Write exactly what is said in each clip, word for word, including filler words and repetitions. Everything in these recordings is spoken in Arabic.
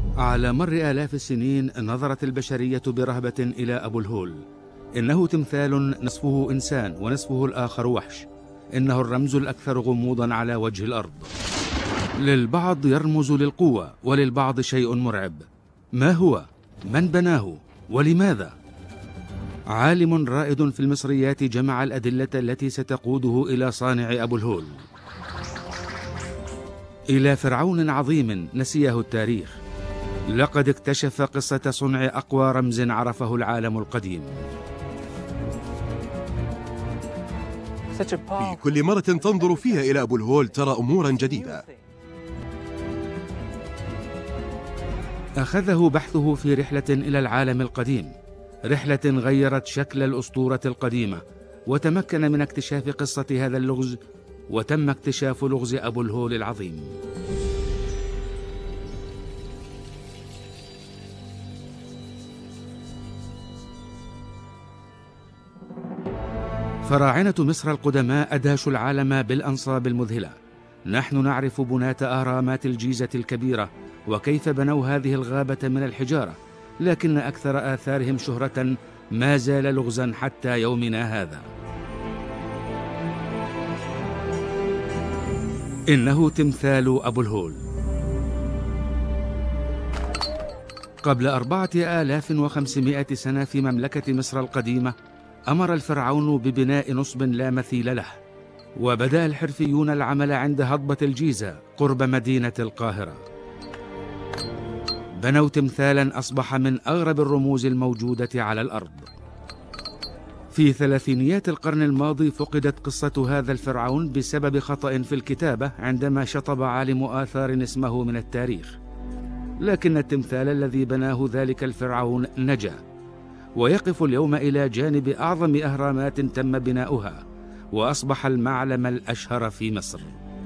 على مر آلاف السنين نظرت البشرية برهبة إلى أبو الهول. إنه تمثال نصفه إنسان ونصفه الآخر وحش. إنه الرمز الأكثر غموضا على وجه الأرض. للبعض يرمز للقوة وللبعض شيء مرعب. ما هو؟ من بناه؟ ولماذا؟ عالم رائد في المصريات جمع الأدلة التي ستقوده إلى صانع أبو الهول، إلى فرعون عظيم نسيه التاريخ. لقد اكتشف قصة صنع أقوى رمز عرفه العالم القديم. في كل مرة تنظر فيها إلى أبو الهول ترى أمورا جديدة. أخذه بحثه في رحلة إلى العالم القديم، رحلة غيرت شكل الأسطورة القديمة، وتمكن من اكتشاف قصة هذا اللغز، وتم اكتشاف لغز أبو الهول العظيم. فراعنة مصر القدماء أدهشوا العالم بالأنصاب المذهلة. نحن نعرف بناة أهرامات الجيزة الكبيرة وكيف بنوا هذه الغابة من الحجارة، لكن أكثر آثارهم شهرة ما زال لغزا حتى يومنا هذا. إنه تمثال أبو الهول. قبل أربعة آلاف وخمسمائة سنة في مملكة مصر القديمة أمر الفرعون ببناء نصب لا مثيل له، وبدأ الحرفيون العمل عند هضبة الجيزة قرب مدينة القاهرة. بنوا تمثالا أصبح من أغرب الرموز الموجودة على الأرض. في ثلاثينيات القرن الماضي فقدت قصة هذا الفرعون بسبب خطأ في الكتابة عندما شطب عالم آثار اسمه من التاريخ، لكن التمثال الذي بناه ذلك الفرعون نجا، ويقف اليوم إلى جانب أعظم أهرامات تم بناؤها، وأصبح المعلم الأشهر في مصر.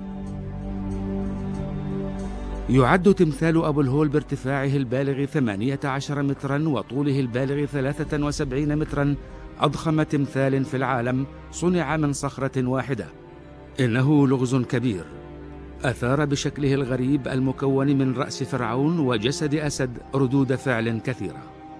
يعد تمثال أبو الهول بارتفاعه البالغ ثمانية عشر مترا وطوله البالغ ثلاثة وسبعين مترا أضخم تمثال في العالم صنع من صخرة واحدة. إنه لغز كبير أثار بشكله الغريب المكون من رأس فرعون وجسد أسد ردود فعل كثيرة.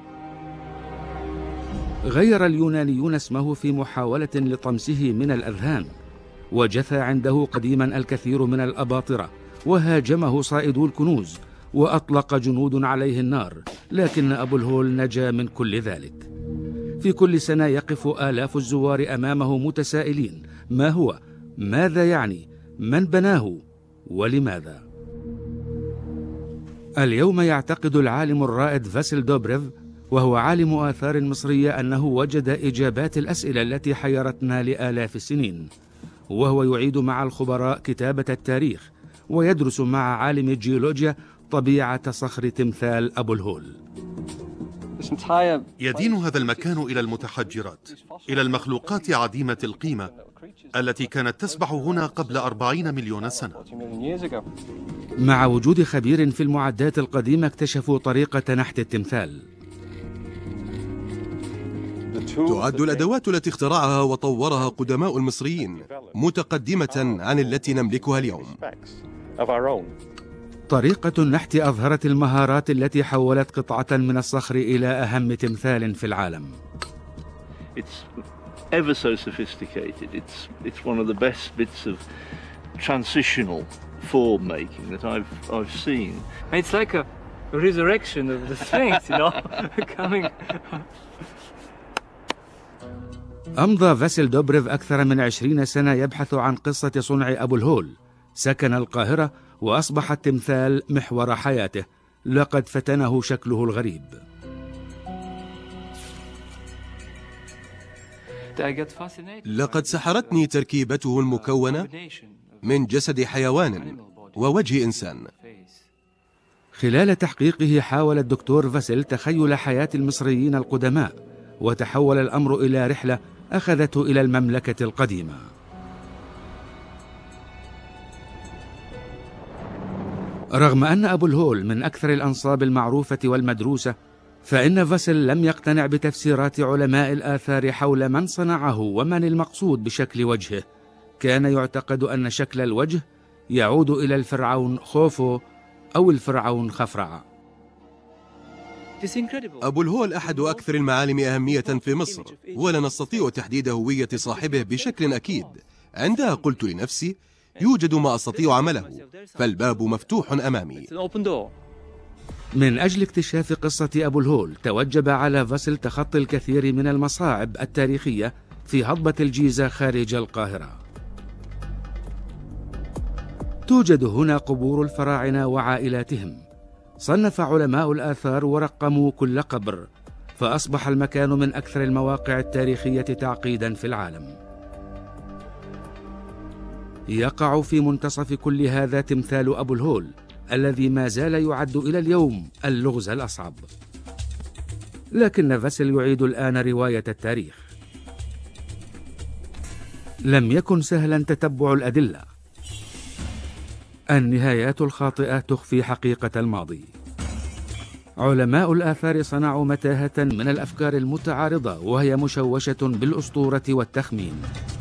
غير اليونانيون اسمه في محاولة لطمسه من الأذهان، وجثى عنده قديما الكثير من الأباطرة، وهاجمه صائدو الكنوز، وأطلق جنود عليه النار، لكن أبو الهول نجا من كل ذلك. في كل سنة يقف آلاف الزوار أمامه متسائلين: ما هو؟ ماذا يعني؟ من بناه؟ ولماذا؟ اليوم يعتقد العالم الرائد فاسيل دوبريف، وهو عالم آثار مصرية، أنه وجد إجابات الأسئلة التي حيرتنا لآلاف السنين، وهو يعيد مع الخبراء كتابة التاريخ، ويدرس مع عالم الجيولوجيا طبيعة صخر تمثال أبو الهول. يدين هذا المكان إلى المتحجرات، إلى المخلوقات عديمة القيمة التي كانت تسبح هنا قبل أربعين مليون سنة. مع وجود خبير في المعدات القديمة اكتشفوا طريقة نحت التمثال. تعد الأدوات التي اخترعها وطورها قدماء المصريين متقدمة عن التي نملكها اليوم. طريقة النحت أظهرت المهارات التي حولت قطعة من الصخر إلى أهم تمثال في العالم. ever so sophisticated. It's it's one of the best bits of transitional form making that I've I've seen. It's like a resurrection of the Sphinx, you know, coming. أمضى فاسيل دوبريف أكثر من عشرين سنة يبحث عن قصة صنع أبو الهول. سكن القاهرة وأصبح التمثال محور حياته. لقد فتنه شكله الغريب. لقد سحرتني تركيبته المكونة من جسد حيوان ووجه إنسان. خلال تحقيقه حاول الدكتور فاسيل تخيل حياة المصريين القدماء، وتحول الأمر إلى رحلة أخذته إلى المملكة القديمة. رغم أن أبو الهول من أكثر الأنصاب المعروفة والمدروسة، فإن فاسيل لم يقتنع بتفسيرات علماء الآثار حول من صنعه ومن المقصود بشكل وجهه. كان يعتقد أن شكل الوجه يعود إلى الفرعون خوفو أو الفرعون خفرع. أبو الهول أحد أكثر المعالم أهمية في مصر، ولا نستطيع تحديد هوية صاحبه بشكل أكيد. عندها قلت لنفسي يوجد ما أستطيع عمله، فالباب مفتوح أمامي. من أجل اكتشاف قصة أبو الهول توجب على فاسل تخطي الكثير من المصاعب التاريخية في هضبة الجيزة خارج القاهرة. توجد هنا قبور الفراعنة وعائلاتهم. صنف علماء الآثار ورقموا كل قبر، فأصبح المكان من أكثر المواقع التاريخية تعقيدا في العالم. يقع في منتصف كل هذا تمثال أبو الهول الذي ما زال يعد إلى اليوم اللغز الأصعب. لكن فاسل يعيد الآن رواية التاريخ. لم يكن سهلا تتبع الأدلة. النهايات الخاطئة تخفي حقيقة الماضي. علماء الآثار صنعوا متاهة من الأفكار المتعارضة وهي مشوشة بالأسطورة والتخمين.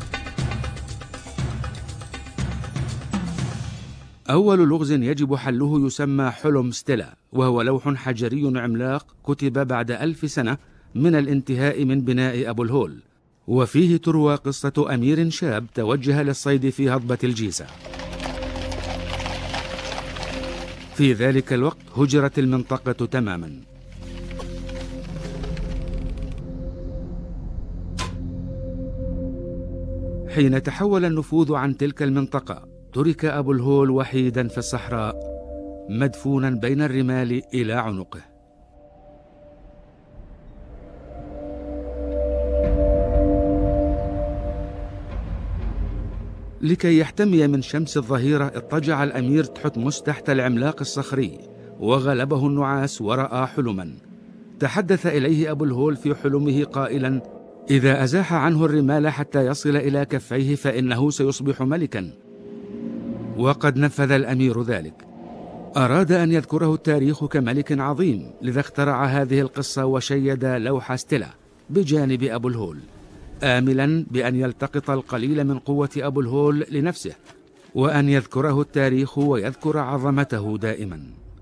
أول لغز يجب حله يسمى حلم ستيلا، وهو لوح حجري عملاق كتب بعد ألف سنة من الانتهاء من بناء أبو الهول، وفيه تروى قصة أمير شاب توجه للصيد في هضبة الجيزة. في ذلك الوقت هجرت المنطقة تماما. حين تحول النفوذ عن تلك المنطقة ترك أبو الهول وحيدا في الصحراء مدفونا بين الرمال إلى عنقه. لكي يحتمي من شمس الظهيرة اضطجع الأمير تحتمس تحت العملاق الصخري، وغلبه النعاس ورأى حلما. تحدث إليه أبو الهول في حلمه قائلا: إذا أزاح عنه الرمال حتى يصل إلى كفيه فإنه سيصبح ملكا. وقد نفذ الأمير ذلك. أراد أن يذكره التاريخ كملك عظيم، لذا اخترع هذه القصة وشيد لوح ستيلا بجانب أبو الهول، آملا بأن يلتقط القليل من قوة أبو الهول لنفسه، وأن يذكره التاريخ ويذكر عظمته دائما.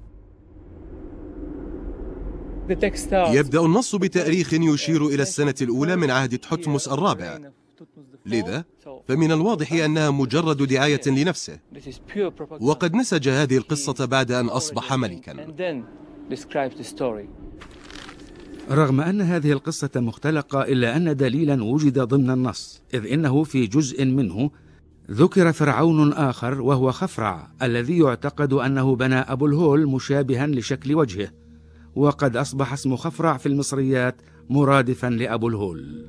يبدأ النص بتاريخ يشير إلى السنة الأولى من عهد تحتمس الرابع، لذا فمن الواضح أنها مجرد دعاية لنفسه، وقد نسج هذه القصة بعد أن أصبح ملكا. رغم أن هذه القصة مختلقة إلا أن دليلا وجد ضمن النص، إذ إنه في جزء منه ذكر فرعون آخر وهو خفرع، الذي يعتقد أنه بنى أبو الهول مشابها لشكل وجهه، وقد أصبح اسم خفرع في المصريات مرادفا لأبو الهول.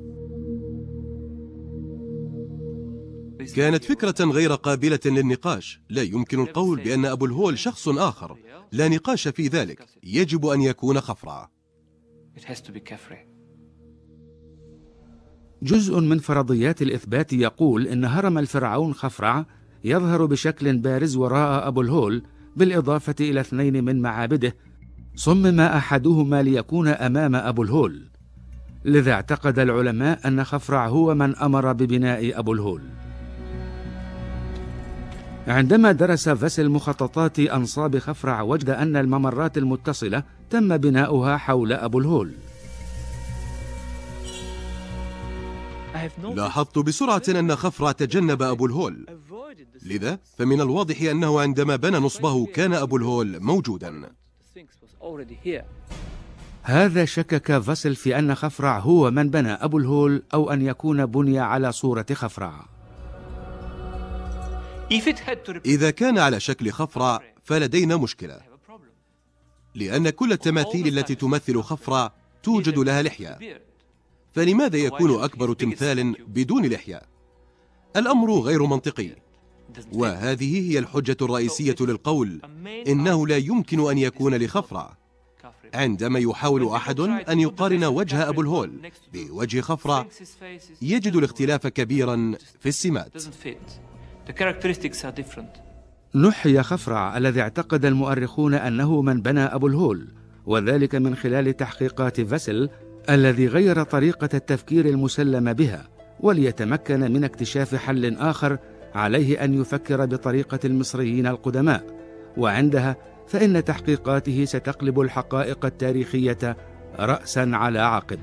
كانت فكرة غير قابلة للنقاش. لا يمكن القول بأن أبو الهول شخص آخر، لا نقاش في ذلك، يجب أن يكون خفرع. جزء من فرضيات الإثبات يقول إن هرم الفرعون خفرع يظهر بشكل بارز وراء أبو الهول، بالإضافة إلى اثنين من معابده صمم أحدهما ليكون أمام أبو الهول، لذا اعتقد العلماء أن خفرع هو من أمر ببناء أبو الهول. عندما درس فاسل مخططات أنصاب خفرع وجد أن الممرات المتصلة تم بناؤها حول أبو الهول. لاحظت بسرعة أن خفرع تجنب أبو الهول، لذا فمن الواضح أنه عندما بنى نصبه كان أبو الهول موجودا. هذا شكك فاسل في أن خفرع هو من بنى أبو الهول، أو أن يكون بني على صورة خفرع. إذا كان على شكل خفرع فلدينا مشكلة، لأن كل التماثيل التي تمثل خفرع توجد لها لحية، فلماذا يكون أكبر تمثال بدون لحية؟ الأمر غير منطقي، وهذه هي الحجة الرئيسية للقول إنه لا يمكن أن يكون لخفرع. عندما يحاول أحد أن يقارن وجه أبو الهول بوجه خفرع يجد الاختلاف كبيرا في السمات. نحي خفرع الذي اعتقد المؤرخون أنه من بنى أبو الهول، وذلك من خلال تحقيقات فاسل الذي غير طريقة التفكير المسلم بها، وليتمكن من اكتشاف حل آخر عليه أن يفكر بطريقة المصريين القدماء، وعندها فإن تحقيقاته ستقلب الحقائق التاريخية رأسا على عقب.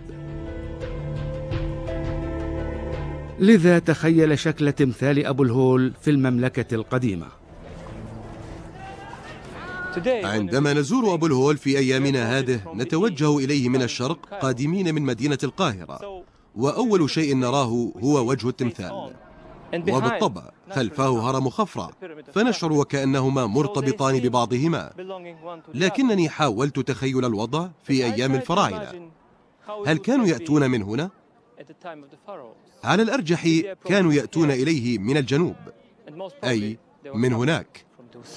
لذا تخيل شكل تمثال أبو الهول في المملكة القديمة. عندما نزور أبو الهول في أيامنا هذه نتوجه إليه من الشرق قادمين من مدينة القاهرة، وأول شيء نراه هو وجه التمثال، وبالطبع خلفه هرم خفرع، فنشعر وكأنهما مرتبطان ببعضهما. لكنني حاولت تخيل الوضع في أيام الفراعنة. هل كانوا يأتون من هنا؟ على الأرجح كانوا يأتون إليه من الجنوب، أي من هناك.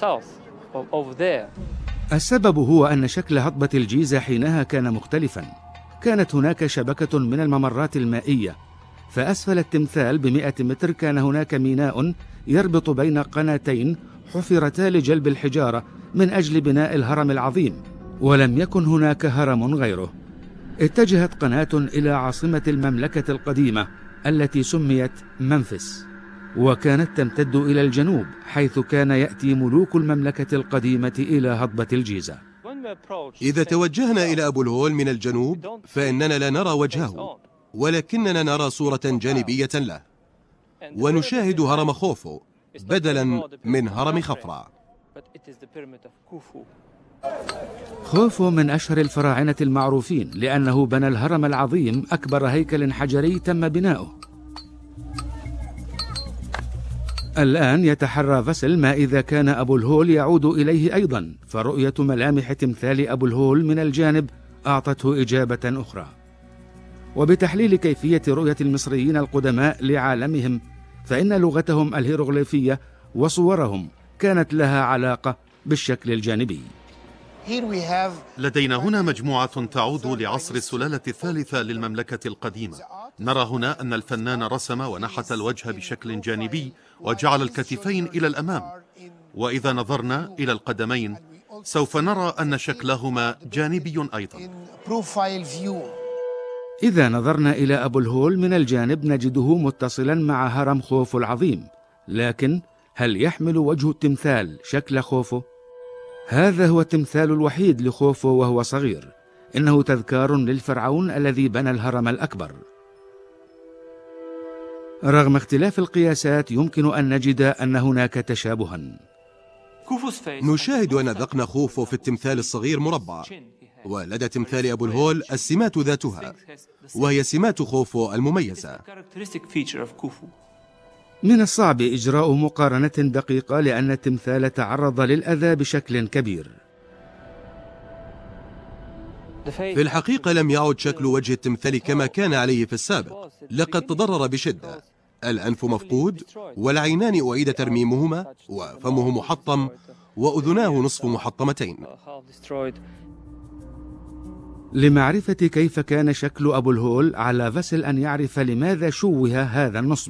السبب هو أن شكل هضبة الجيزة حينها كان مختلفا. كانت هناك شبكة من الممرات المائية، فأسفل التمثال بمئة متر كان هناك ميناء يربط بين قناتين حفرتا لجلب الحجارة من أجل بناء الهرم العظيم، ولم يكن هناك هرم غيره. اتجهت قناة إلى عاصمة المملكة القديمة التي سميت منفس، وكانت تمتد إلى الجنوب، حيث كان يأتي ملوك المملكة القديمة إلى هضبة الجيزة. إذا توجهنا إلى أبو الهول من الجنوب فإننا لا نرى وجهه، ولكننا نرى صورة جانبية له، ونشاهد هرم خوفو بدلا من هرم خفرع. خوفو من أشهر الفراعنة المعروفين لأنه بنى الهرم العظيم، أكبر هيكل حجري تم بناؤه. الآن يتحرى فاسل ما إذا كان أبو الهول يعود إليه أيضا، فرؤية ملامح تمثال أبو الهول من الجانب أعطته إجابة أخرى. وبتحليل كيفية رؤية المصريين القدماء لعالمهم، فإن لغتهم الهيروغليفية وصورهم كانت لها علاقة بالشكل الجانبي. لدينا هنا مجموعة تعود لعصر السلالة الثالثة للمملكة القديمة. نرى هنا أن الفنان رسم ونحت الوجه بشكل جانبي وجعل الكتفين إلى الأمام، وإذا نظرنا إلى القدمين سوف نرى أن شكلهما جانبي أيضا. إذا نظرنا إلى أبو الهول من الجانب نجده متصلا مع هرم خوفو العظيم، لكن هل يحمل وجه التمثال شكل خوفو؟ هذا هو التمثال الوحيد لخوفو وهو صغير. إنه تذكار للفرعون الذي بنى الهرم الأكبر. رغم اختلاف القياسات يمكن أن نجد أن هناك تشابها. نشاهد أن ذقن خوفو في التمثال الصغير مربع، ولدى تمثال أبو الهول السمات ذاتها، وهي سمات خوفو المميزة. من الصعب إجراء مقارنة دقيقة لأن التمثال تعرض للأذى بشكل كبير. في الحقيقة لم يعد شكل وجه التمثال كما كان عليه في السابق، لقد تضرر بشدة. الأنف مفقود، والعينان أعيد ترميمهما، وفمه محطم، وأذناه نصف محطمتين. لمعرفة كيف كان شكل أبو الهول على فاسل أن يعرف لماذا شوه هذا النصب.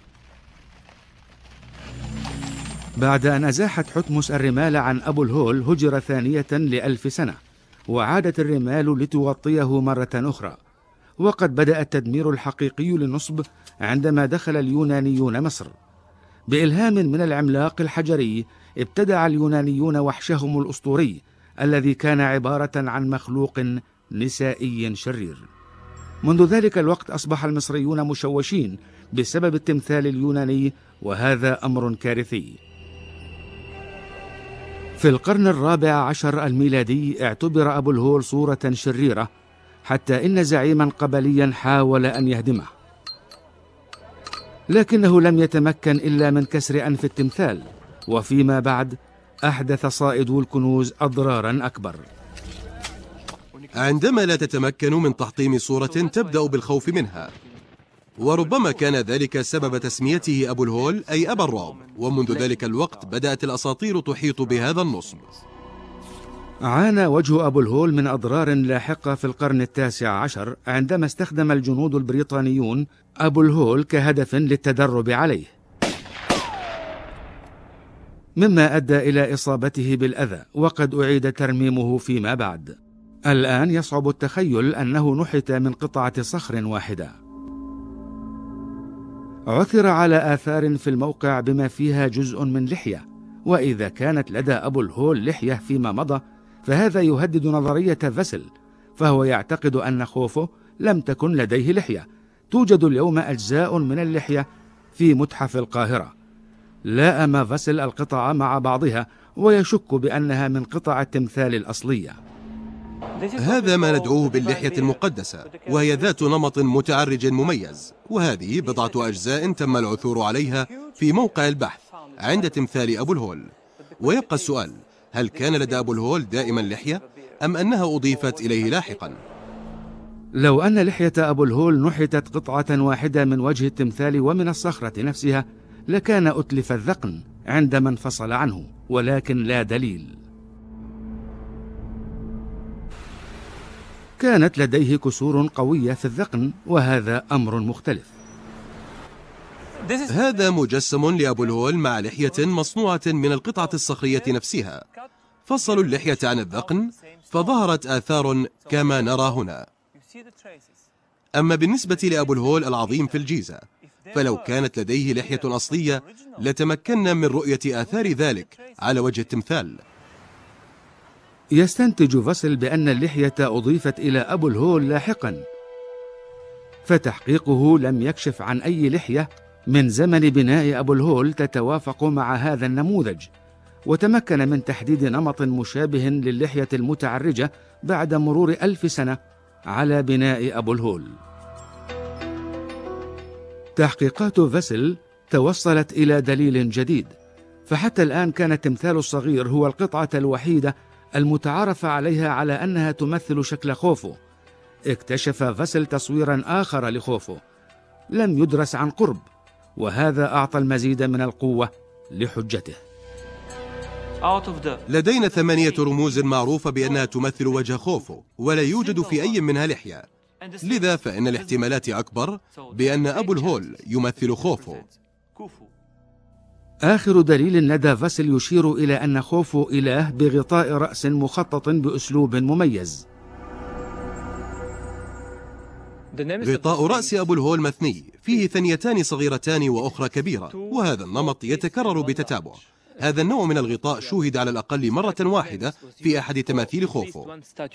بعد أن أزاحت حتمس الرمال عن أبو الهول هجر ثانية لألف سنة، وعادت الرمال لتغطيه مرة أخرى. وقد بدأ التدمير الحقيقي للنصب عندما دخل اليونانيون مصر. بإلهام من العملاق الحجري ابتدع اليونانيون وحشهم الأسطوري الذي كان عبارة عن مخلوق نسائي شرير. منذ ذلك الوقت أصبح المصريون مشوشين بسبب التمثال اليوناني، وهذا أمر كارثي. في القرن الرابع عشر الميلادي اعتبر أبو الهول صورة شريرة، حتى إن زعيما قبليا حاول أن يهدمه، لكنه لم يتمكن إلا من كسر أنف التمثال، وفيما بعد أحدث صائدو الكنوز أضرارا أكبر. عندما لا تتمكن من تحطيم صورة تبدأ بالخوف منها، وربما كان ذلك سبب تسميته أبو الهول أي أبا الرعب، ومنذ ذلك الوقت بدأت الأساطير تحيط بهذا النصب. عانى وجه أبو الهول من أضرار لاحقة في القرن التاسع عشر عندما استخدم الجنود البريطانيون أبو الهول كهدف للتدرب عليه، مما أدى إلى إصابته بالأذى، وقد أعيد ترميمه فيما بعد. الآن يصعب التخيل أنه نحت من قطعة صخر واحدة. عثر على آثار في الموقع بما فيها جزء من لحية، وإذا كانت لدى أبو الهول لحية فيما مضى فهذا يهدد نظرية فاسل، فهو يعتقد أن خوفو لم تكن لديه لحية. توجد اليوم أجزاء من اللحية في متحف القاهرة. لائم فاسل القطع مع بعضها ويشك بأنها من قطع التمثال الأصلية. هذا ما ندعوه باللحية المقدسة، وهي ذات نمط متعرج مميز، وهذه بضعة أجزاء تم العثور عليها في موقع البحث عند تمثال أبو الهول. ويبقى السؤال، هل كان لدى أبو الهول دائما لحية أم أنها أضيفت إليه لاحقا؟ لو أن لحية أبو الهول نحتت قطعة واحدة من وجه التمثال ومن الصخرة نفسها لكان أتلف الذقن عندما انفصل عنه، ولكن لا دليل. كانت لديه كسور قوية في الذقن، وهذا أمر مختلف. هذا مجسم لأبو الهول مع لحية مصنوعة من القطعة الصخرية نفسها. فصلوا اللحية عن الذقن فظهرت آثار كما نرى هنا. أما بالنسبة لأبو الهول العظيم في الجيزة، فلو كانت لديه لحية أصلية لتمكنا من رؤية آثار ذلك على وجه التمثال. يستنتج فاسل بأن اللحية أضيفت إلى أبو الهول لاحقا، فتحقيقه لم يكشف عن أي لحية من زمن بناء أبو الهول تتوافق مع هذا النموذج، وتمكن من تحديد نمط مشابه للحية المتعرجة بعد مرور ألف سنة على بناء أبو الهول. تحقيقات فاسل توصلت إلى دليل جديد، فحتى الآن كان التمثال الصغير هو القطعة الوحيدة المتعارف عليها على أنها تمثل شكل خوفو. اكتشف فاسل تصويرا آخر لخوفو لم يدرس عن قرب، وهذا أعطى المزيد من القوة لحجته. لدينا ثمانية رموز معروفة بأنها تمثل وجه خوفو، ولا يوجد في أي منها لحية، لذا فإن الاحتمالات أكبر بأن أبو الهول يمثل خوفو. آخر دليل لدى فاسل يشير إلى أن خوفو إله بغطاء رأس مخطط بأسلوب مميز. غطاء رأس أبو الهول مثني، فيه ثنيتان صغيرتان وأخرى كبيرة، وهذا النمط يتكرر بتتابع. هذا النوع من الغطاء شوهد على الأقل مرة واحدة في أحد تماثيل خوفو.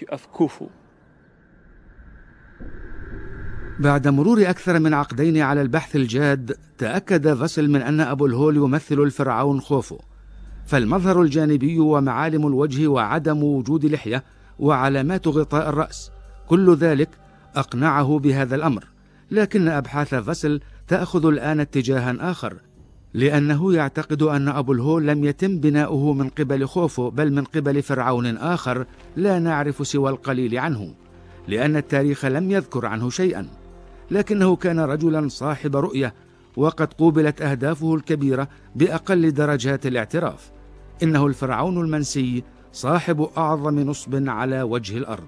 بعد مرور أكثر من عقدين على البحث الجاد، تأكد فاسل من أن أبو الهول يمثل الفرعون خوفو، فالمظهر الجانبي ومعالم الوجه وعدم وجود لحية وعلامات غطاء الرأس كل ذلك أقنعه بهذا الأمر. لكن أبحاث فاسل تأخذ الآن اتجاها آخر، لأنه يعتقد أن أبو الهول لم يتم بناؤه من قبل خوفو بل من قبل فرعون آخر لا نعرف سوى القليل عنه، لأن التاريخ لم يذكر عنه شيئا. لكنه كان رجلا صاحب رؤية، وقد قوبلت أهدافه الكبيرة بأقل درجات الاعتراف. إنه الفرعون المنسي صاحب أعظم نصب على وجه الأرض.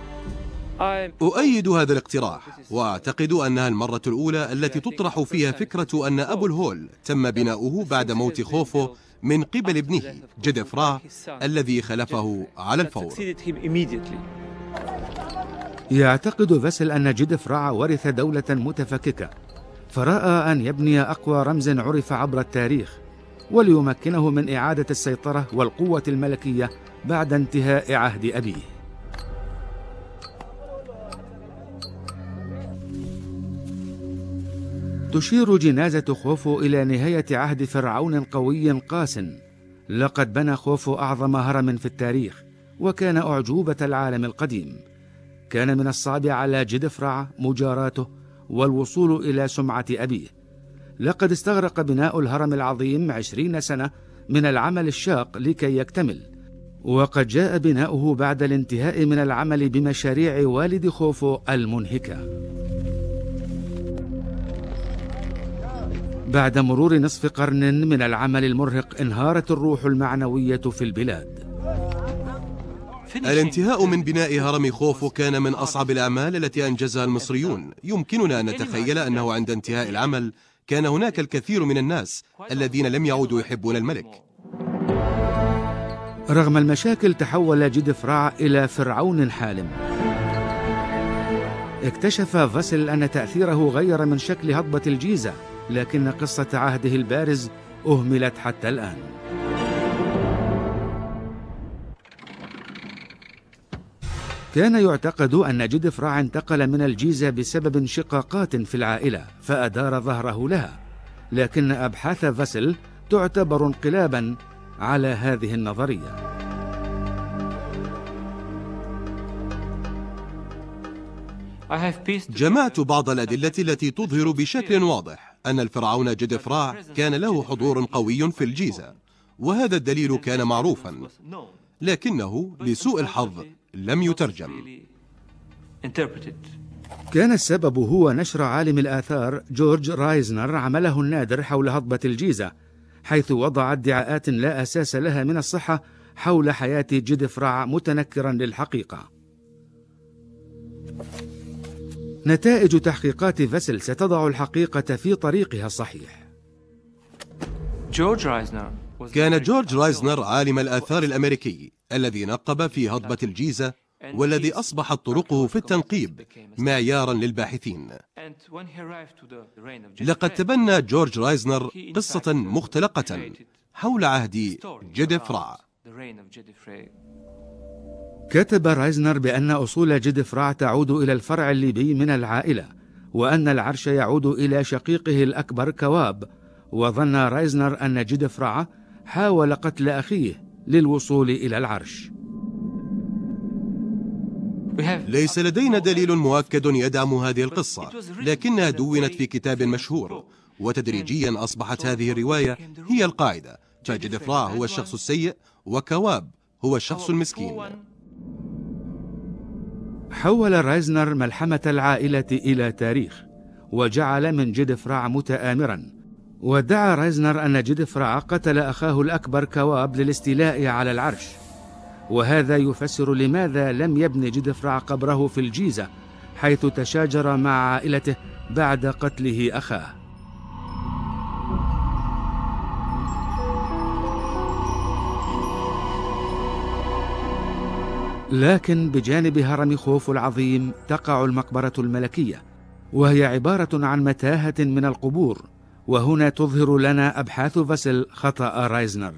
أؤيد هذا الاقتراح، وأعتقد أنها المرة الأولى التي تطرح فيها فكرة أن أبو الهول تم بناؤه بعد موت خوفو من قبل ابنه جدفرع الذي خلفه على الفور. يعتقد فاسل أن جدفرع ورث دولة متفككة، فرأى أن يبني أقوى رمز عرف عبر التاريخ وليمكنه من إعادة السيطرة والقوة الملكية بعد انتهاء عهد أبيه. تشير جنازة خوفو إلى نهاية عهد فرعون قوي قاس. لقد بنى خوفو أعظم هرم في التاريخ، وكان أعجوبة العالم القديم. كان من الصعب على جدفرع مجاراته والوصول إلى سمعة أبيه. لقد استغرق بناء الهرم العظيم عشرين سنة من العمل الشاق لكي يكتمل، وقد جاء بناؤه بعد الانتهاء من العمل بمشاريع والد خوفو المنهكة. بعد مرور نصف قرن من العمل المرهق انهارت الروح المعنوية في البلاد. الانتهاء من بناء هرم خوفو كان من أصعب الأعمال التي أنجزها المصريون. يمكننا أن نتخيل أنه عند انتهاء العمل كان هناك الكثير من الناس الذين لم يعودوا يحبون الملك. رغم المشاكل تحول جدفرع إلى فرعون حالم. اكتشف فاسل أن تأثيره غير من شكل هضبة الجيزة، لكن قصة عهده البارز أهملت حتى الآن. كان يعتقد أن جدفرع انتقل من الجيزة بسبب انشقاقات في العائلة فأدار ظهره لها، لكن أبحاث فاسل تعتبر انقلابا على هذه النظرية. جمعت بعض الأدلة التي تظهر بشكل واضح أن الفرعون جدفرع كان له حضور قوي في الجيزة، وهذا الدليل كان معروفا، لكنه لسوء الحظ لم يترجم. كان السبب هو نشر عالم الآثار جورج رايزنر عمله النادر حول هضبة الجيزة، حيث وضع ادعاءات لا أساس لها من الصحة حول حياة جدفرع متنكرا للحقيقة. نتائج تحقيقات فاسل ستضع الحقيقة في طريقها الصحيح. كان جورج رايزنر عالم الآثار الأمريكي الذي نقب في هضبة الجيزة، والذي أصبحت طرقه في التنقيب معيارا للباحثين. لقد تبنى جورج رايزنر قصة مختلقة حول عهد جدفرع. كتب رايزنر بأن أصول جدفرع تعود إلى الفرع الليبي من العائلة، وأن العرش يعود إلى شقيقه الأكبر كواب، وظن رايزنر أن جدفرع حاول قتل أخيه للوصول إلى العرش. ليس لدينا دليل مؤكد يدعم هذه القصة، لكنها دونت في كتاب مشهور، وتدريجيا أصبحت هذه الرواية هي القاعدة، فجدفرع هو الشخص السيء وكواب هو الشخص المسكين. حول رايزنر ملحمة العائلة إلى تاريخ، وجعل من جدفرع متآمرا، وادعى رايزنر أن جدفرع قتل أخاه الأكبر كواب للاستيلاء على العرش، وهذا يفسر لماذا لم يبن جدفرع قبره في الجيزة، حيث تشاجر مع عائلته بعد قتله أخاه. لكن بجانب هرم خوفو العظيم تقع المقبرة الملكية، وهي عبارة عن متاهة من القبور، وهنا تظهر لنا أبحاث فاسل خطأ رايزنر.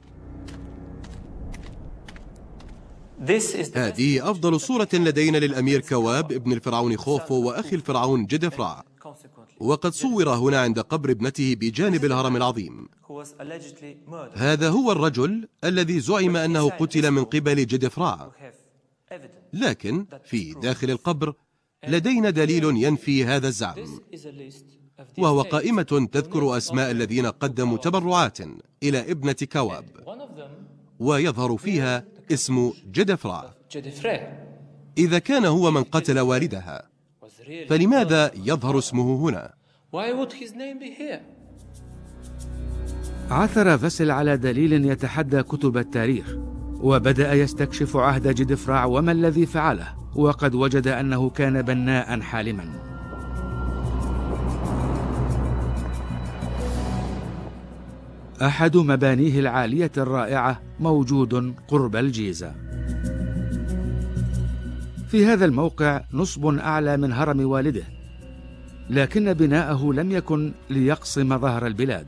هذه أفضل صورة لدينا للأمير كواب ابن الفرعون خوفو وأخي الفرعون جدفرع، وقد صور هنا عند قبر ابنته بجانب الهرم العظيم. هذا هو الرجل الذي زعم أنه قتل من قبل جدفرع، لكن في داخل القبر لدينا دليل ينفي هذا الزعم، وهو قائمة تذكر أسماء الذين قدموا تبرعات إلى ابنة كواب، ويظهر فيها اسم جدفرع. إذا كان هو من قتل والدها، فلماذا يظهر اسمه هنا؟ عثر فاسل على دليل يتحدى كتب التاريخ، وبدأ يستكشف عهد جدفرع وما الذي فعله، وقد وجد أنه كان بناء حالما. أحد مبانيه العالية الرائعة موجود قرب الجيزة. في هذا الموقع نصب أعلى من هرم والده، لكن بناءه لم يكن ليقصم ظهر البلاد.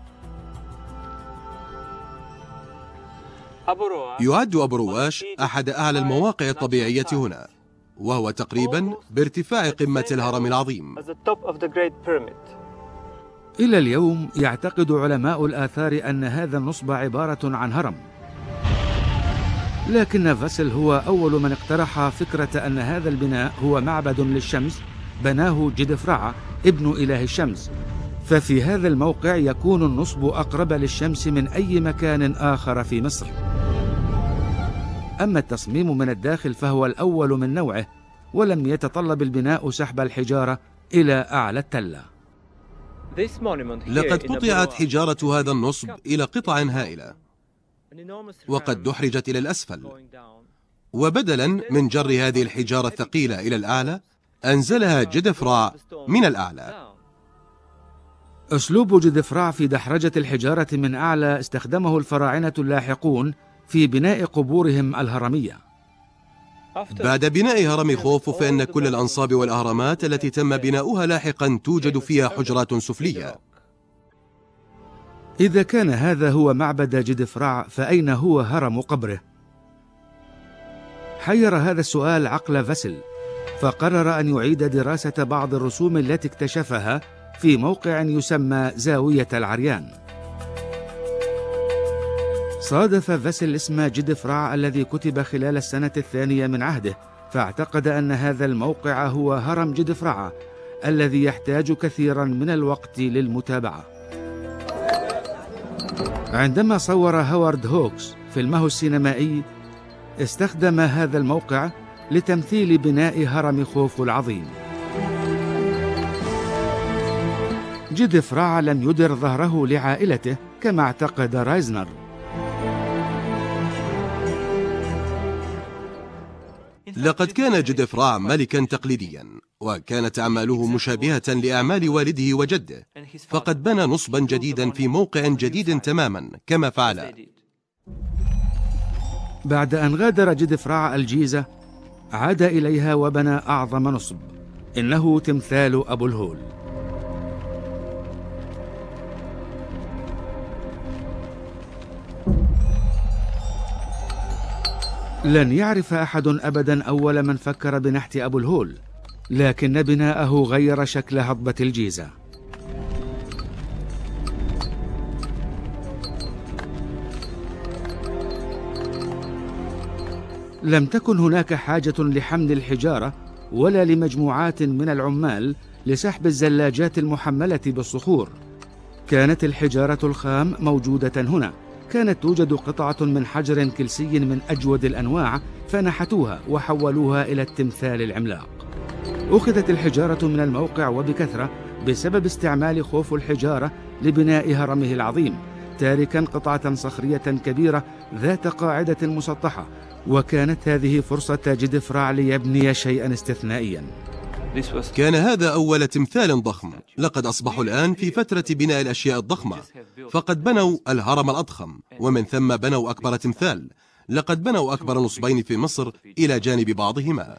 يعد أبو رواش أحد أعلى المواقع الطبيعية هنا، وهو تقريبا بارتفاع قمة الهرم العظيم. إلى اليوم يعتقد علماء الآثار أن هذا النصب عبارة عن هرم، لكن فاسل هو أول من اقترح فكرة أن هذا البناء هو معبد للشمس بناه جدفرع ابن إله الشمس، ففي هذا الموقع يكون النصب أقرب للشمس من أي مكان آخر في مصر. أما التصميم من الداخل فهو الأول من نوعه، ولم يتطلب البناء سحب الحجارة إلى أعلى التلة. لقد قطعت حجارة هذا النصب إلى قطع هائلة، وقد دحرجت إلى الأسفل، وبدلا من جر هذه الحجارة الثقيلة إلى الأعلى أنزلها جدفرع من الأعلى. أسلوب جدفرع في دحرجة الحجارة من أعلى استخدمه الفراعنة اللاحقون في بناء قبورهم الهرمية. بعد بناء هرم خوفو فإن كل الأنصاب والأهرامات التي تم بناؤها لاحقا توجد فيها حجرات سفلية. إذا كان هذا هو معبد جدفرع، فأين هو هرم قبره؟ حير هذا السؤال عقل فاسل، فقرر أن يعيد دراسة بعض الرسوم التي اكتشفها في موقع يسمى زاوية العريان. صادف فاسل اسم جدفرع الذي كتب خلال السنة الثانية من عهده، فاعتقد أن هذا الموقع هو هرم جدفرع الذي يحتاج كثيرا من الوقت للمتابعة. عندما صور هوارد هوكس فيلمه السينمائي، استخدم هذا الموقع لتمثيل بناء هرم خوفو العظيم. جدفرع لم يدر ظهره لعائلته كما اعتقد رايزنر. لقد كان جدفرع ملكا تقليديا، وكانت أعماله مشابهة لأعمال والده وجده، فقد بنى نصبا جديدا في موقع جديد تماما كما فعل. بعد أن غادر جدفرع الجيزة، عاد إليها وبنى أعظم نصب، إنه تمثال أبو الهول. لن يعرف أحد أبدا أول من فكر بنحت أبو الهول، لكن بناءه غير شكل هضبة الجيزة. لم تكن هناك حاجة لحمل الحجارة ولا لمجموعات من العمال لسحب الزلاجات المحملة بالصخور. كانت الحجارة الخام موجودة هنا، كانت توجد قطعة من حجر كلسي من أجود الأنواع، فنحتوها وحولوها إلى التمثال العملاق. أخذت الحجارة من الموقع وبكثرة بسبب استعمال خوفو الحجارة لبناء هرمه العظيم، تاركا قطعة صخرية كبيرة ذات قاعدة مسطحة، وكانت هذه فرصة جدفرع ليبني شيئا استثنائيا. كان هذا أول تمثال ضخم. لقد أصبحوا الآن في فترة بناء الأشياء الضخمة، فقد بنوا الهرم الأضخم، ومن ثم بنوا أكبر تمثال. لقد بنوا أكبر نصبين في مصر إلى جانب بعضهما.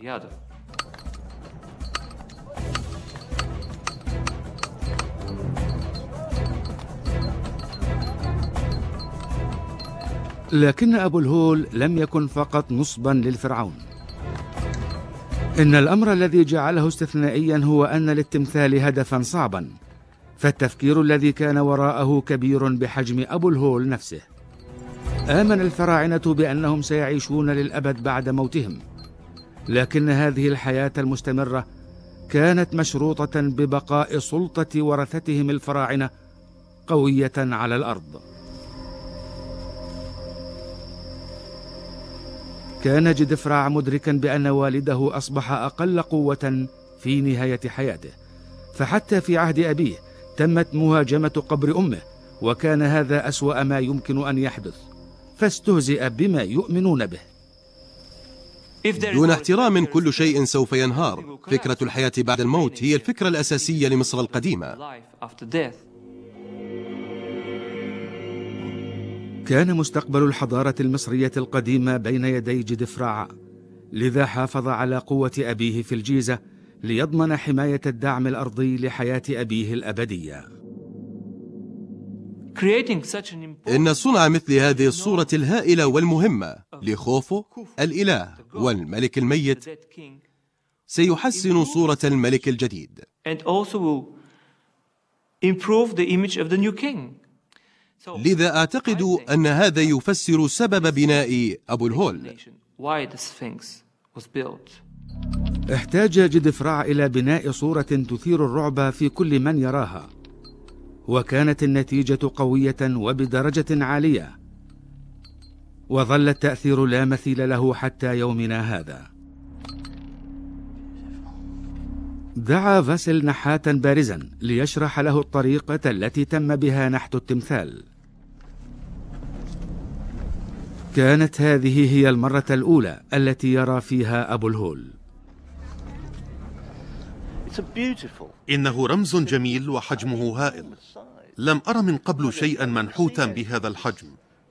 لكن أبو الهول لم يكن فقط نصبا للفرعون. إن الأمر الذي جعله استثنائيا هو أن للتمثال هدفا صعبا، فالتفكير الذي كان وراءه كبير بحجم أبو الهول نفسه. آمن الفراعنة بأنهم سيعيشون للأبد بعد موتهم، لكن هذه الحياة المستمرة كانت مشروطة ببقاء سلطة ورثتهم الفراعنة قوية على الأرض. كان جدفرع مدركا بأن والده أصبح أقل قوة في نهاية حياته، فحتى في عهد أبيه تمت مهاجمة قبر أمه، وكان هذا أسوأ ما يمكن أن يحدث، فاستهزئ بما يؤمنون به. دون احترام كل شيء سوف ينهار. فكرة الحياة بعد الموت هي الفكرة الأساسية لمصر القديمة. كان مستقبل الحضارة المصرية القديمة بين يدي جدفرع، لذا حافظ على قوة أبيه في الجيزة ليضمن حماية الدعم الأرضي لحياة أبيه الأبدية. إن صنع مثل هذه الصورة الهائلة والمهمة لخوفو الإله والملك الميت سيحسن صورة الملك الجديد. لذا أعتقد أن هذا يفسر سبب بناء أبو الهول. احتاج جدفرع إلى بناء صورة تثير الرعب في كل من يراها، وكانت النتيجة قوية وبدرجة عالية، وظل التأثير لا مثيل له حتى يومنا هذا. دعا فاسل نحاتا بارزا ليشرح له الطريقة التي تم بها نحت التمثال. كانت هذه هي المرة الأولى التي يرى فيها أبو الهول. إنه رمز جميل وحجمه هائل. لم أرى من قبل شيئا منحوتا بهذا الحجم.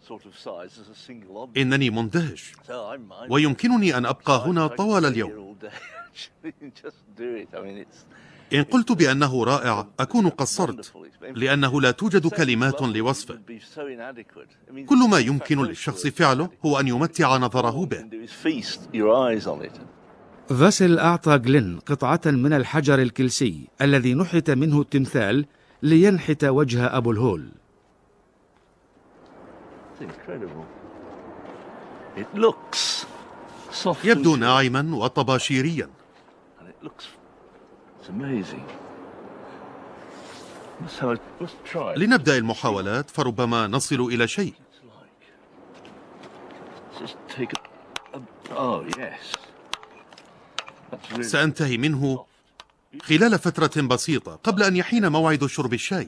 إنني مندهش، ويمكنني أن أبقى هنا طوال اليوم. إن قلت بأنه رائع أكون قصرت، لأنه لا توجد كلمات لوصفه. كل ما يمكن للشخص فعله هو أن يمتع نظره به. فاسل أعطى غلين قطعة من الحجر الكلسي الذي نحت منه التمثال لينحت وجه أبو الهول. يبدو ناعما وطباشيريا. لنبدأ المحاولات فربما نصل إلى شيء. سأنتهي منه خلال فترة بسيطة قبل أن يحين موعد شرب الشاي.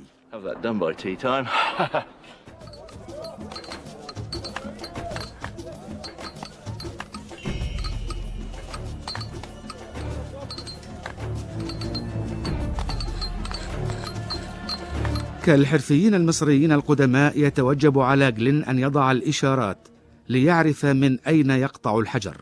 كالحرفيين المصريين القدماء يتوجب على غلين أن يضع الإشارات ليعرف من أين يقطع الحجر.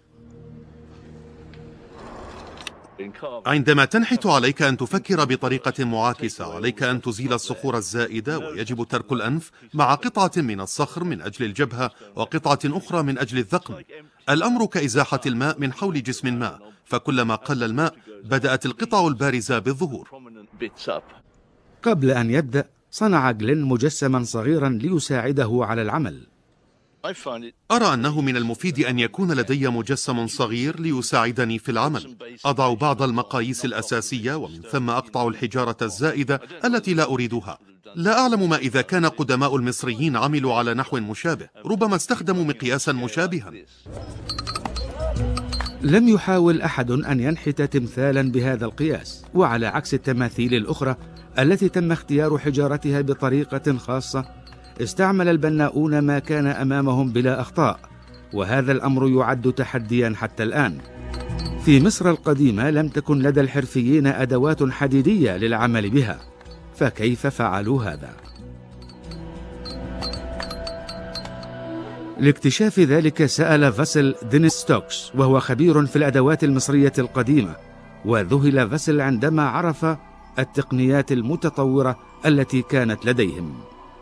عندما تنحت عليك أن تفكر بطريقة معاكسة. عليك أن تزيل الصخور الزائدة، ويجب ترك الأنف مع قطعة من الصخر من أجل الجبهة وقطعة أخرى من أجل الذقن. الأمر كإزاحة الماء من حول جسم ما، فكلما قل الماء بدأت القطع البارزة بالظهور. قبل أن يبدأ صنع غلين مجسما صغيرا ليساعده على العمل. أرى أنه من المفيد أن يكون لدي مجسم صغير ليساعدني في العمل. أضع بعض المقاييس الأساسية ومن ثم أقطع الحجارة الزائدة التي لا أريدها. لا أعلم ما إذا كان قدماء المصريين عملوا على نحو مشابه، ربما استخدموا مقياسا مشابها. لم يحاول أحد أن ينحت تمثالا بهذا القياس، وعلى عكس التماثيل الأخرى التي تم اختيار حجارتها بطريقة خاصة، استعمل البناؤون ما كان أمامهم بلا أخطاء، وهذا الأمر يعد تحديا حتى الآن. في مصر القديمة لم تكن لدى الحرفيين أدوات حديدية للعمل بها، فكيف فعلوا هذا؟ لاكتشاف ذلك سأل فاسل دينيس ستوكس، وهو خبير في الأدوات المصرية القديمة، وذهل فاسل عندما عرف التقنيات المتطورة التي كانت لديهم.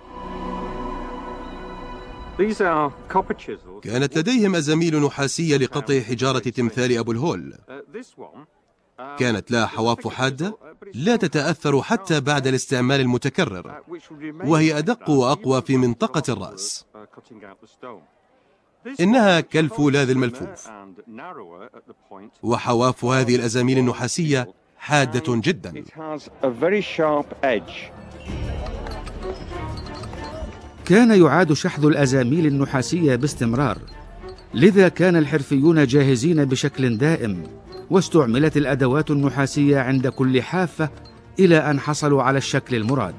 كانت لديهم أزاميل نحاسية لقطع حجارة تمثال أبو الهول. كانت لها حواف حادة لا تتأثر حتى بعد الاستعمال المتكرر، وهي أدق وأقوى في منطقة الرأس. إنها كالفولاذ الملفوف، وحواف هذه الأزاميل النحاسية حادة جدا. كان يعاد شحذ الأزاميل النحاسية باستمرار، لذا كان الحرفيون جاهزين بشكل دائم، واستعملت الأدوات النحاسية عند كل حافة إلى أن حصلوا على الشكل المراد.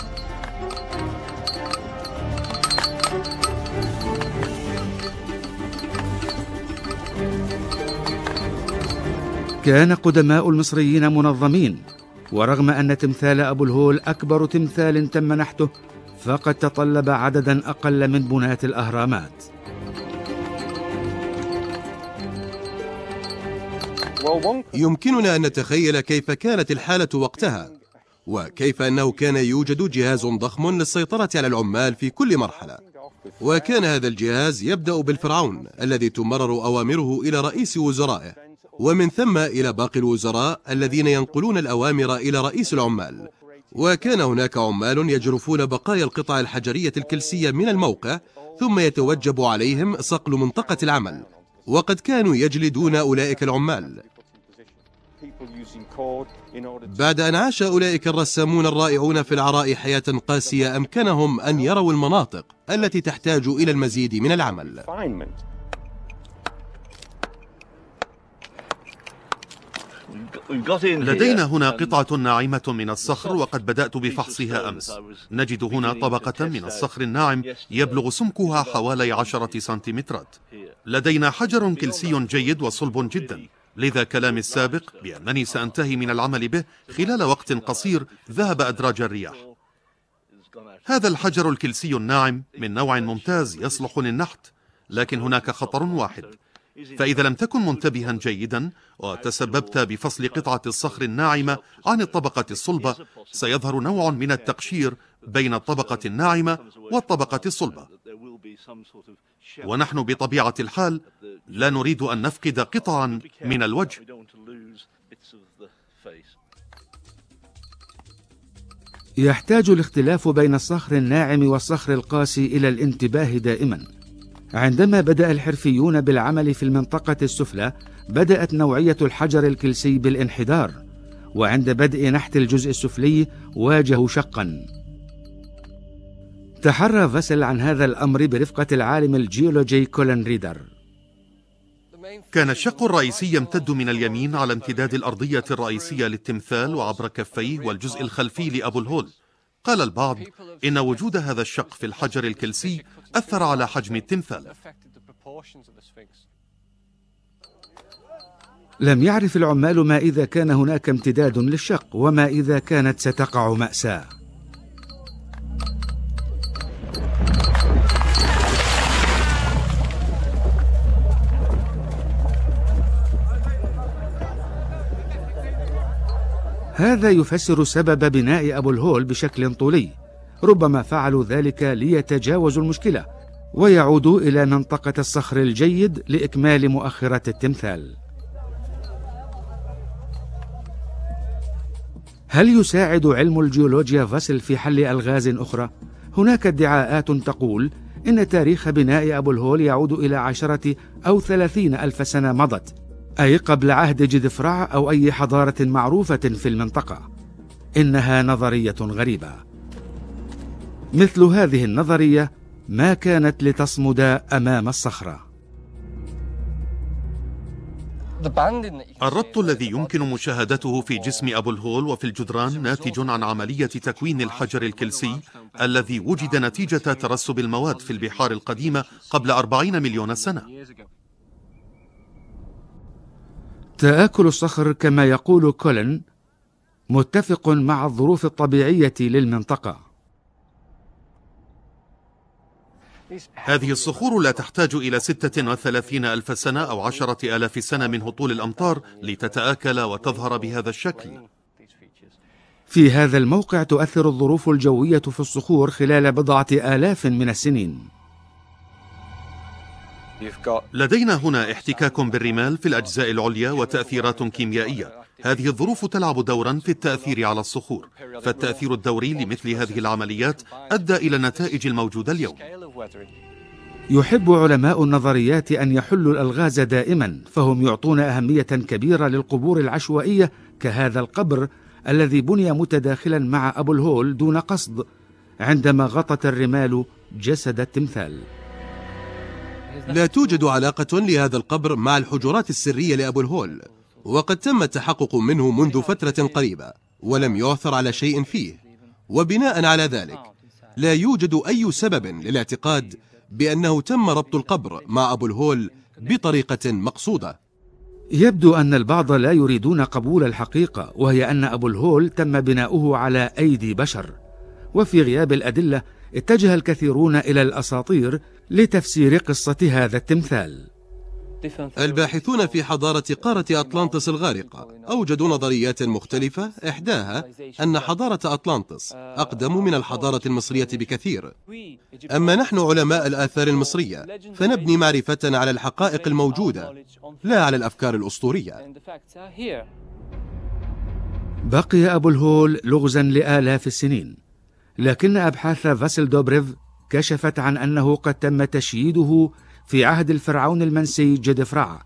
كان قدماء المصريين منظمين، ورغم أن تمثال أبو الهول أكبر تمثال تم نحته، فقد تطلب عددا أقل من بناة الأهرامات. يمكننا أن نتخيل كيف كانت الحالة وقتها، وكيف أنه كان يوجد جهاز ضخم للسيطرة على العمال في كل مرحلة. وكان هذا الجهاز يبدأ بالفرعون الذي تمرر أوامره إلى رئيس وزرائه، ومن ثم إلى باقي الوزراء الذين ينقلون الأوامر إلى رئيس العمال. وكان هناك عمال يجرفون بقايا القطع الحجرية الكلسية من الموقع، ثم يتوجب عليهم صقل منطقة العمل، وقد كانوا يجلدون أولئك العمال. بعد أن عاش أولئك الرسامون الرائعون في العراء حياة قاسية، أمكنهم أن يروا المناطق التي تحتاج إلى المزيد من العمل. لدينا هنا قطعة ناعمة من الصخر، وقد بدأت بفحصها أمس. نجد هنا طبقة من الصخر الناعم يبلغ سمكها حوالي عشرة سنتيمترات. لدينا حجر كلسي جيد وصلب جدا، لذا كلامي السابق بأنني سأنتهي من العمل به خلال وقت قصير ذهب أدراج الرياح. هذا الحجر الكلسي الناعم من نوع ممتاز يصلح للنحت، لكن هناك خطر واحد: فإذا لم تكن منتبها جيدا وتسببت بفصل قطعة الصخر الناعمة عن الطبقة الصلبة، سيظهر نوع من التقشير بين الطبقة الناعمة والطبقة الصلبة، ونحن بطبيعة الحال لا نريد أن نفقد قطعا من الوجه. يحتاج الاختلاف بين الصخر الناعم والصخر القاسي إلى الانتباه دائما. عندما بدأ الحرفيون بالعمل في المنطقة السفلى، بدأت نوعية الحجر الكلسي بالانحدار، وعند بدء نحت الجزء السفلي واجهوا شقا. تحرى فاسل عن هذا الأمر برفقة العالم الجيولوجي كولين ريدر. كان الشق الرئيسي يمتد من اليمين على امتداد الأرضية الرئيسية للتمثال وعبر كفيه والجزء الخلفي لأبو الهول. قال البعض إن وجود هذا الشق في الحجر الكلسي أثر على حجم التمثال. لم يعرف العمال ما إذا كان هناك امتداد للشق وما إذا كانت ستقع مأساة. هذا يفسر سبب بناء أبو الهول بشكل طولي. ربما فعلوا ذلك ليتجاوزوا المشكلة ويعودوا إلى منطقة الصخر الجيد لإكمال مؤخرة التمثال. هل يساعد علم الجيولوجيا فاسل في حل ألغاز أخرى؟ هناك ادعاءات تقول إن تاريخ بناء أبو الهول يعود إلى عشرة أو ثلاثين ألف سنة مضت، أي قبل عهد جدفرع أو أي حضارة معروفة في المنطقة. إنها نظرية غريبة. مثل هذه النظرية ما كانت لتصمد أمام الصخرة. الربط الذي يمكن مشاهدته في جسم أبو الهول وفي الجدران ناتج عن عملية تكوين الحجر الكلسي الذي وجد نتيجة ترسب المواد في البحار القديمة قبل أربعين مليون سنة. تآكل الصخر كما يقول كولين متفق مع الظروف الطبيعية للمنطقة. هذه الصخور لا تحتاج إلى ستة وثلاثين ألف سنة أو عشرة آلاف سنة من هطول الأمطار لتتآكل وتظهر بهذا الشكل. في هذا الموقع تؤثر الظروف الجوية في الصخور خلال بضعة آلاف من السنين. لدينا هنا احتكاك بالرمال في الأجزاء العليا وتأثيرات كيميائية. هذه الظروف تلعب دورا في التأثير على الصخور، فالتأثير الدوري لمثل هذه العمليات أدى إلى النتائج الموجودة اليوم. يحب علماء النظريات أن يحلوا الألغاز دائما، فهم يعطون أهمية كبيرة للقبور العشوائية كهذا القبر الذي بني متداخلا مع أبو الهول دون قصد عندما غطت الرمال جسد التمثال. لا توجد علاقة لهذا القبر مع الحجرات السرية لأبو الهول، وقد تم التحقق منه منذ فترة قريبة ولم يعثر على شيء فيه، وبناء على ذلك لا يوجد أي سبب للاعتقاد بأنه تم ربط القبر مع أبو الهول بطريقة مقصودة. يبدو أن البعض لا يريدون قبول الحقيقة، وهي أن أبو الهول تم بناؤه على أيدي بشر. وفي غياب الأدلة اتجه الكثيرون إلى الأساطير لتفسير قصة هذا التمثال. الباحثون في حضارة قارة أطلانتس الغارقة أوجدوا نظريات مختلفة، إحداها أن حضارة أطلانتس أقدم من الحضارة المصرية بكثير. أما نحن علماء الآثار المصرية فنبني معرفتنا على الحقائق الموجودة لا على الأفكار الأسطورية. بقي أبو الهول لغزا لآلاف السنين، لكن أبحاث فاسل دوبريف كشفت عن أنه قد تم تشييده في عهد الفرعون المنسي جدفرع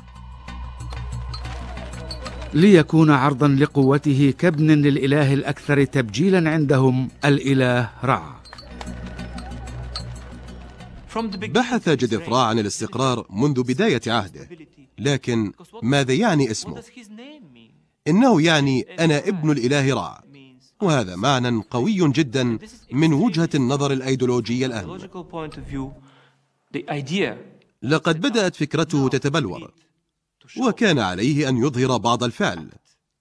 ليكون عرضا لقوته كابن للإله الأكثر تبجيلا عندهم، الإله رع. بحث جدفرع عن الاستقرار منذ بداية عهده، لكن ماذا يعني اسمه؟ إنه يعني أنا ابن الإله رع، وهذا معنى قوي جدا من وجهة النظر الأيديولوجية الآن. لقد بدأت فكرته تتبلور، وكان عليه أن يظهر بعض الفعل،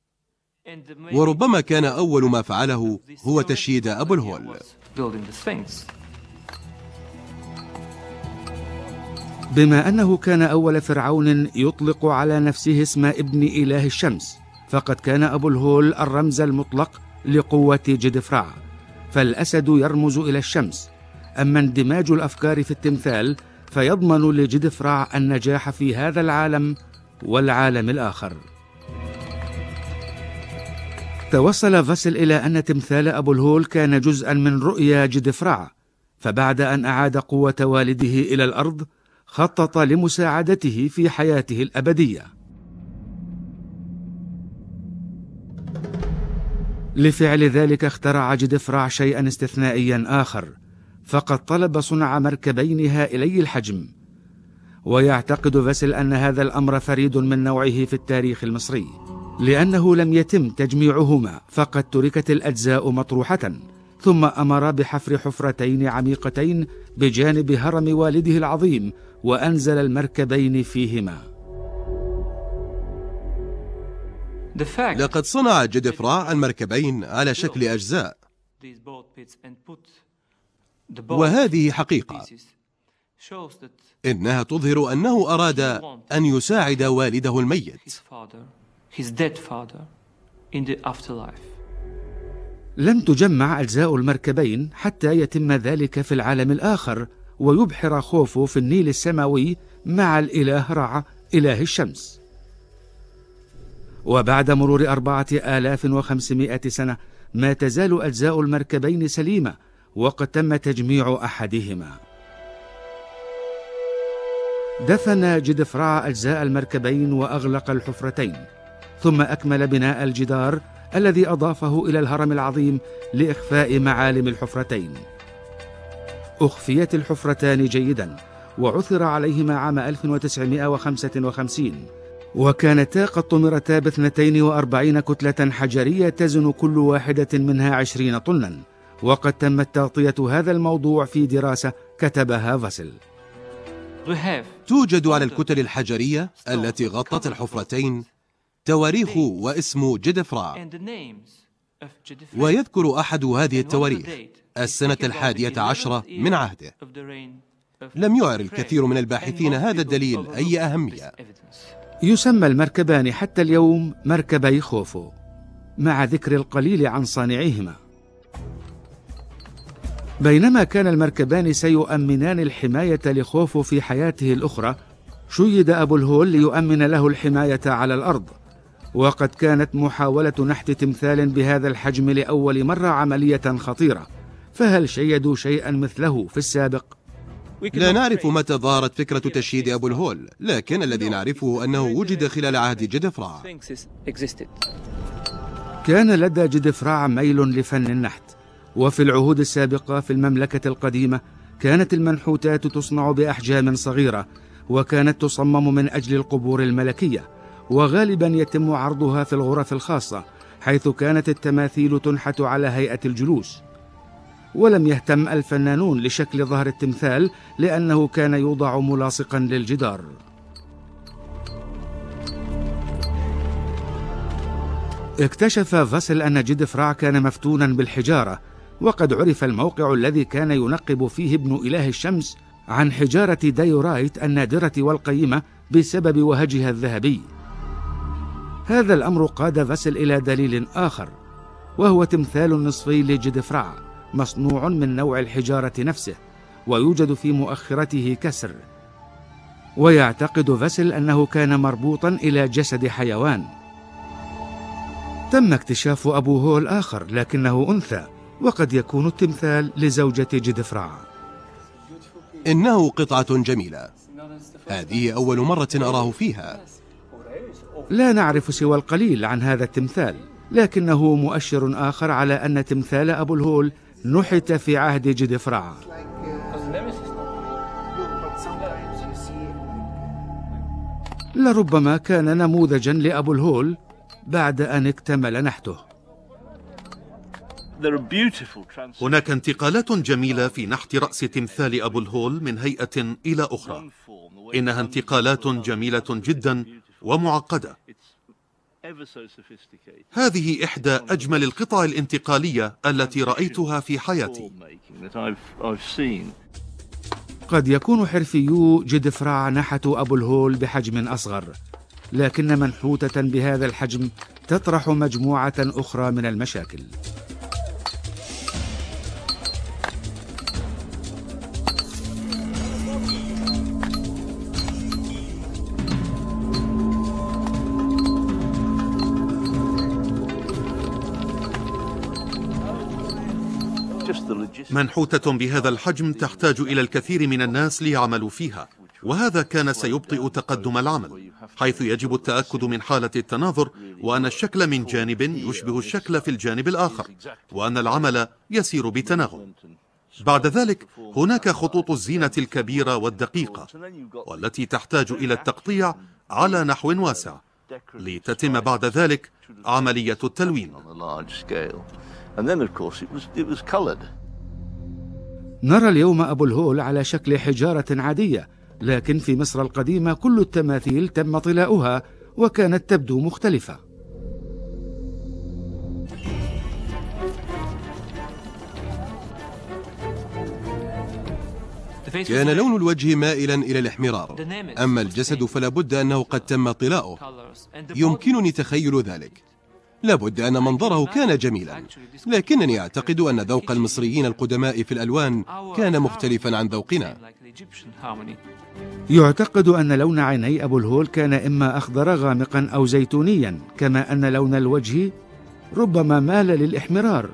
وربما كان أول ما فعله هو تشييد أبو الهول. بما أنه كان أول فرعون يطلق على نفسه اسم ابن إله الشمس، فقد كان أبو الهول الرمز المطلق لقوة جدفرع، فالأسد يرمز إلى الشمس. أما اندماج الأفكار في التمثال فيضمن لجدفرع النجاح في هذا العالم والعالم الآخر. توصل فاسل إلى أن تمثال أبو الهول كان جزءا من رؤيا جدفرع، فبعد أن أعاد قوة والده إلى الأرض خطط لمساعدته في حياته الأبدية. لفعل ذلك اخترع جدفرع شيئا استثنائيا آخر، فقد طلب صنع مركبين هائلي الحجم، ويعتقد فاسل أن هذا الأمر فريد من نوعه في التاريخ المصري، لأنه لم يتم تجميعهما، فقد تركت الأجزاء مطروحة، ثم أمر بحفر حفرتين عميقتين بجانب هرم والده العظيم، وأنزل المركبين فيهما. لقد صنع جدفرع المركبين على شكل أجزاء، وهذه حقيقة إنها تظهر أنه أراد أن يساعد والده الميت. لم تجمع أجزاء المركبين حتى يتم ذلك في العالم الآخر، ويبحر خوفو في النيل السماوي مع الإله رع إله الشمس. وبعد مرور أربعة آلاف وخمسمائة سنة ما تزال أجزاء المركبين سليمة، وقد تم تجميع أحدهما. دفن جدفرع أجزاء المركبين وأغلق الحفرتين، ثم أكمل بناء الجدار الذي أضافه إلى الهرم العظيم لإخفاء معالم الحفرتين. أخفيت الحفرتان جيدا، وعثر عليهما عام ألف وتسعمائة وخمسة وخمسين، وكانتا قد طمرتا باثنتين وأربعين كتلة حجرية تزن كل واحدة منها عشرين طنا، وقد تمت تغطية هذا الموضوع في دراسة كتبها فاسل. توجد على الكتل الحجرية التي غطت الحفرتين تواريخ واسم جدفرع، ويذكر أحد هذه التواريخ السنة الحادية عشرة من عهده. لم يعر الكثير من الباحثين هذا الدليل أي أهمية. يسمى المركبان حتى اليوم مركبي خوفو، مع ذكر القليل عن صانعيهما. بينما كان المركبان سيؤمنان الحماية لخوفو في حياته الأخرى، شيد أبو الهول ليؤمن له الحماية على الأرض، وقد كانت محاولة نحت تمثال بهذا الحجم لأول مرة عملية خطيرة، فهل شيدوا شيئا مثله في السابق؟ لا نعرف متى ظهرت فكرة تشييد أبو الهول، لكن الذي نعرفه أنه وجد خلال عهد جدفرع. كان لدى جدفرع ميل لفن النحت، وفي العهود السابقة في المملكة القديمة كانت المنحوتات تصنع بأحجام صغيرة، وكانت تصمم من أجل القبور الملكية، وغالبا يتم عرضها في الغرف الخاصة، حيث كانت التماثيل تنحت على هيئة الجلوس. ولم يهتم الفنانون لشكل ظهر التمثال، لأنه كان يوضع ملاصقا للجدار. اكتشف فاسل أن جدفرع كان مفتونا بالحجارة، وقد عرف الموقع الذي كان ينقب فيه ابن إله الشمس عن حجارة دايورايت النادرة والقيمة بسبب وهجها الذهبي. هذا الأمر قاد فاسل إلى دليل آخر، وهو تمثال نصفي لجدفرع مصنوع من نوع الحجارة نفسه، ويوجد في مؤخرته كسر، ويعتقد فاسل أنه كان مربوطا إلى جسد حيوان. تم اكتشاف أبو هول آخر، لكنه أنثى، وقد يكون التمثال لزوجة جدفرع. إنه قطعة جميلة، هذه أول مرة أراه فيها. لا نعرف سوى القليل عن هذا التمثال، لكنه مؤشر آخر على أن تمثال أبو الهول نحت في عهد جدفرع. لربما كان نموذجا لأبو الهول بعد أن اكتمل نحته. هناك انتقالات جميلة في نحت رأس تمثال أبو الهول من هيئة إلى أخرى. إنها انتقالات جميلة جدا ومعقدة. هذه إحدى أجمل القطع الانتقالية التي رأيتها في حياتي. قد يكون حرفيو جدفرع نحتوا أبو الهول بحجم أصغر، لكن منحوتة بهذا الحجم تطرح مجموعة أخرى من المشاكل. منحوتة بهذا الحجم تحتاج إلى الكثير من الناس ليعملوا فيها، وهذا كان سيبطئ تقدم العمل، حيث يجب التأكد من حالة التناظر، وأن الشكل من جانب يشبه الشكل في الجانب الآخر، وأن العمل يسير بتناغم. بعد ذلك هناك خطوط الزينة الكبيرة والدقيقة، والتي تحتاج إلى التقطيع على نحو واسع، لتتم بعد ذلك عملية التلوين. نرى اليوم أبو الهول على شكل حجارة عادية، لكن في مصر القديمة كل التماثيل تم طلاؤها وكانت تبدو مختلفة. كان لون الوجه مائلا إلى الاحمرار، أما الجسد فلا بد أنه قد تم طلاؤه. يمكنني تخيل ذلك. لا بد أن منظره كان جميلا، لكنني أعتقد أن ذوق المصريين القدماء في الألوان كان مختلفا عن ذوقنا. يعتقد أن لون عيني أبو الهول كان إما أخضر غامقا أو زيتونيا، كما أن لون الوجه ربما مال للإحمرار.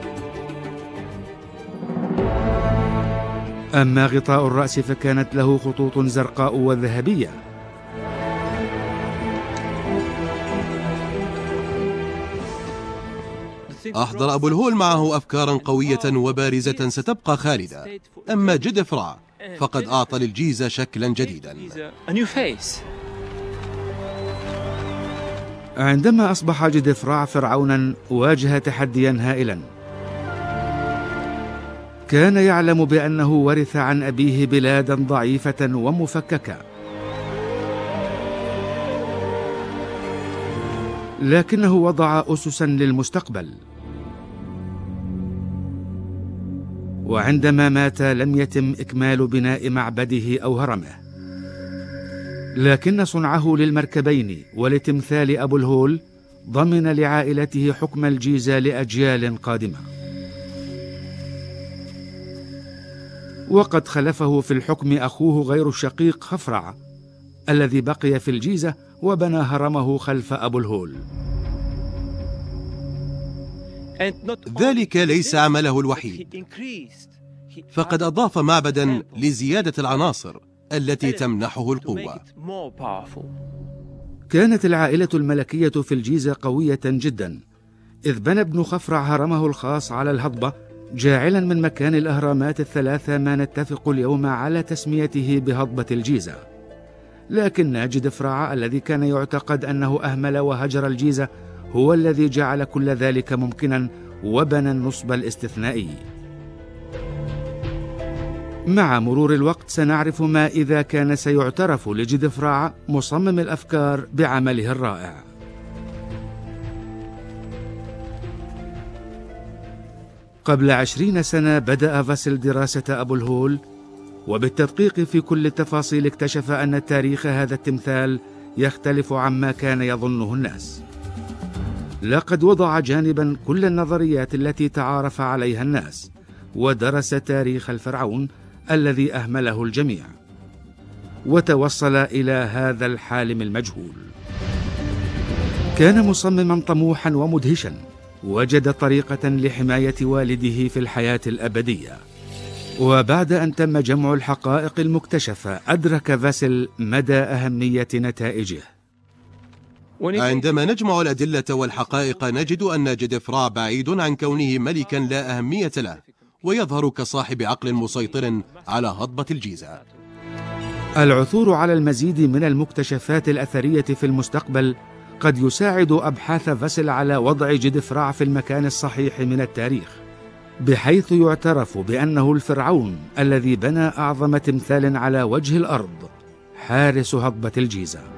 أما غطاء الرأس فكانت له خطوط زرقاء وذهبية. أحضر أبو الهول معه أفكارا قوية وبارزة ستبقى خالدة، أما جدفرع فقد أعطى للجيزة شكلا جديدا. عندما أصبح جدفرع فرعونا واجه تحديا هائلا. كان يعلم بأنه ورث عن أبيه بلادا ضعيفة ومفككة، لكنه وضع أسسا للمستقبل. وعندما مات لم يتم إكمال بناء معبده أو هرمه، لكن صنعه للمركبين ولتمثال أبو الهول ضمن لعائلته حكم الجيزة لأجيال قادمة. وقد خلفه في الحكم أخوه غير الشقيق خفرع، الذي بقي في الجيزة وبنى هرمه خلف أبو الهول. ذلك ليس عمله الوحيد، فقد أضاف معبدا لزيادة العناصر التي تمنحه القوة. كانت العائلة الملكية في الجيزة قوية جدا، إذ بنى ابن خفرع هرمه الخاص على الهضبة، جاعلا من مكان الأهرامات الثلاثة ما نتفق اليوم على تسميته بهضبة الجيزة. لكن جدفرع الذي كان يعتقد أنه أهمل وهجر الجيزة هو الذي جعل كل ذلك ممكنا وبنى النصب الاستثنائي. مع مرور الوقت سنعرف ما إذا كان سيعترف لجدفرع مصمم الأفكار بعمله الرائع. قبل عشرين سنة بدأ فاسل دراسة أبو الهول، وبالتدقيق في كل التفاصيل اكتشف أن تاريخ هذا التمثال يختلف عما كان يظنه الناس. لقد وضع جانبا كل النظريات التي تعارف عليها الناس، ودرس تاريخ الفرعون الذي أهمله الجميع، وتوصل إلى هذا الحالم المجهول. كان مصمما طموحا ومدهشا، وجد طريقة لحماية والده في الحياة الأبدية. وبعد أن تم جمع الحقائق المكتشفة أدرك فاسل مدى أهمية نتائجه. عندما نجمع الأدلة والحقائق نجد أن جدفرع بعيد عن كونه ملكا لا أهمية له، ويظهر كصاحب عقل مسيطر على هضبة الجيزة. العثور على المزيد من المكتشفات الأثرية في المستقبل قد يساعد أبحاث فاسل على وضع جدفرع في المكان الصحيح من التاريخ، بحيث يعترف بأنه الفرعون الذي بنى أعظم تمثال على وجه الأرض، حارس هضبة الجيزة.